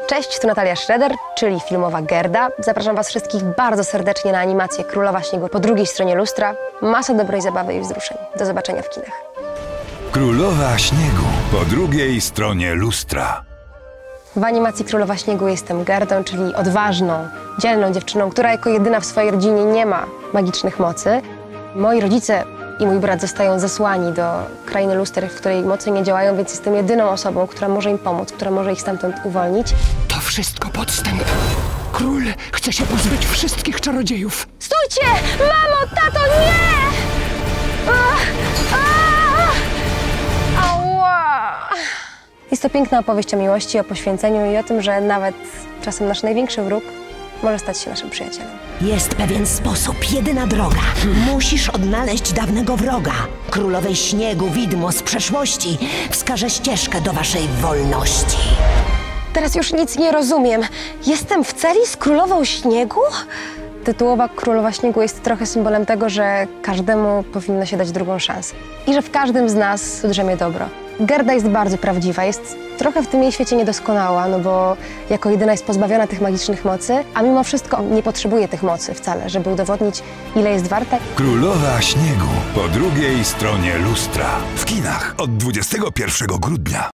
Cześć, tu Natalia Schroeder, czyli filmowa Gerda. Zapraszam Was wszystkich bardzo serdecznie na animację Królowa Śniegu po drugiej stronie lustra. Masa dobrej zabawy i wzruszeń. Do zobaczenia w kinach. Królowa Śniegu po drugiej stronie lustra. W animacji Królowa Śniegu jestem Gerdą, czyli odważną, dzielną dziewczyną, która jako jedyna w swojej rodzinie nie ma magicznych mocy. Moi rodzice i mój brat zostają zesłani do krainy luster, w której mocy nie działają, więc jestem jedyną osobą, która może im pomóc, która może ich stamtąd uwolnić. To wszystko podstęp. Król chce się pozbyć wszystkich czarodziejów. Stójcie! Mamo, tato, nie! Ała! Jest to piękna opowieść o miłości, o poświęceniu i o tym, że nawet czasem nasz największy wróg może stać się naszym przyjacielem. Jest pewien sposób, jedyna droga. Musisz odnaleźć dawnego wroga. Królowej Śniegu widmo z przeszłości wskaże ścieżkę do waszej wolności. Teraz już nic nie rozumiem. Jestem w celi z Królową Śniegu? Tytułowa Królowa Śniegu jest trochę symbolem tego, że każdemu powinno się dać drugą szansę. I że w każdym z nas drzemie dobro. Gerda jest bardzo prawdziwa, jest trochę w tym jej świecie niedoskonała, no bo jako jedyna jest pozbawiona tych magicznych mocy, a mimo wszystko nie potrzebuje tych mocy wcale, żeby udowodnić, ile jest warta. Królowa Śniegu po drugiej stronie lustra. W kinach od 21 grudnia.